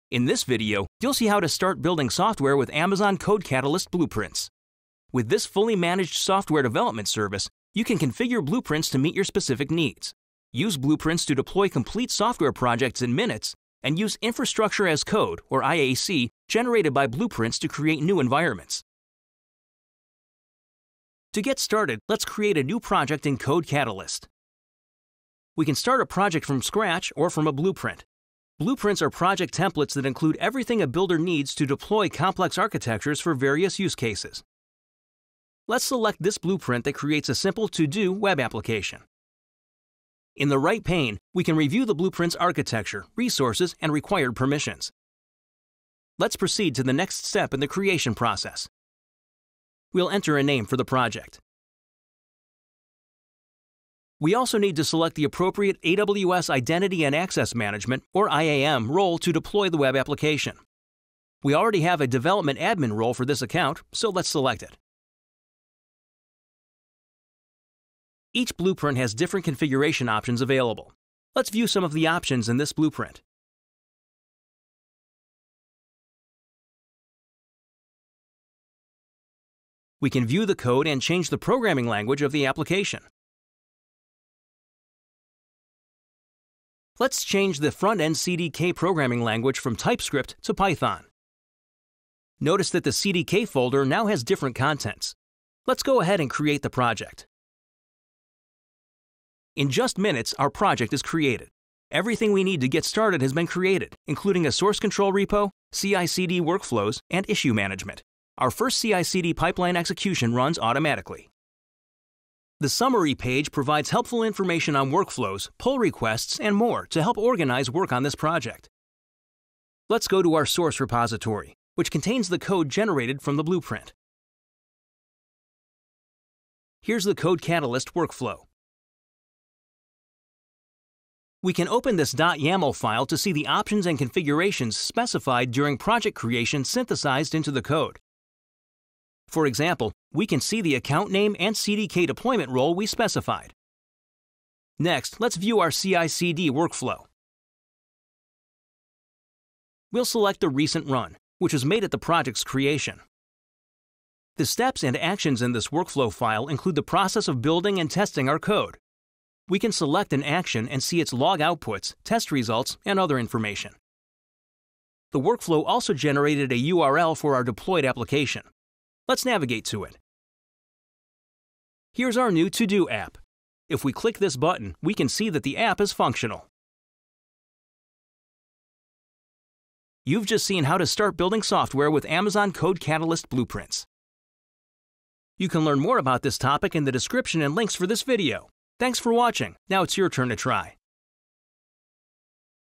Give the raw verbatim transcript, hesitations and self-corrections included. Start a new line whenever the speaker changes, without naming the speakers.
In this video, you'll see how to start building software with Amazon CodeCatalyst blueprints. With this fully managed software development service, you can configure blueprints to meet your specific needs, use blueprints to deploy complete software projects in minutes, and use infrastructure as code, or I A C, generated by blueprints to create new environments. To get started, let's create a new project in CodeCatalyst. We can start a project from scratch or from a blueprint. Blueprints are project templates that include everything a builder needs to deploy complex architectures for various use cases. Let's select this blueprint that creates a simple to-do web application. In the right pane, we can review the blueprint's architecture, resources, and required permissions. Let's proceed to the next step in the creation process. We'll enter a name for the project. We also need to select the appropriate A W S Identity and Access Management, or I A M, role to deploy the web application. We already have a development admin role for this account, so let's select it. Each blueprint has different configuration options available. Let's view some of the options in this blueprint. We can view the code and change the programming language of the application. Let's change the front-end C D K programming language from TypeScript to Python. Notice that the C D K folder now has different contents. Let's go ahead and create the project. In just minutes, our project is created. Everything we need to get started has been created, including a source control repo, C I C D workflows, and issue management. Our first C I C D pipeline execution runs automatically. The summary page provides helpful information on workflows, pull requests, and more to help organize work on this project. Let's go to our source repository, which contains the code generated from the blueprint. Here's the CodeCatalyst workflow. We can open this .yaml file to see the options and configurations specified during project creation synthesized into the code. For example, we can see the account name and C D K deployment role we specified. Next, let's view our C I C D workflow. We'll select the recent run, which was made at the project's creation. The steps and actions in this workflow file include the process of building and testing our code. We can select an action and see its log outputs, test results, and other information. The workflow also generated a U R L for our deployed application. Let's navigate to it. Here's our new To-Do app. If we click this button, we can see that the app is functional. You've just seen how to start building software with Amazon CodeCatalyst blueprints. You can learn more about this topic in the description and links for this video. Thanks for watching. Now it's your turn to try.